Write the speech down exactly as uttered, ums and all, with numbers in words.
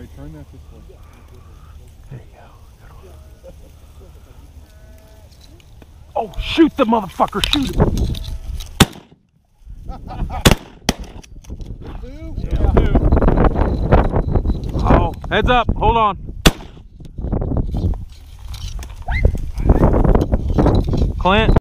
turn that this way. There you go. Oh, shoot the motherfucker! Shoot him! Yeah. Oh, heads up! Hold on. Clint.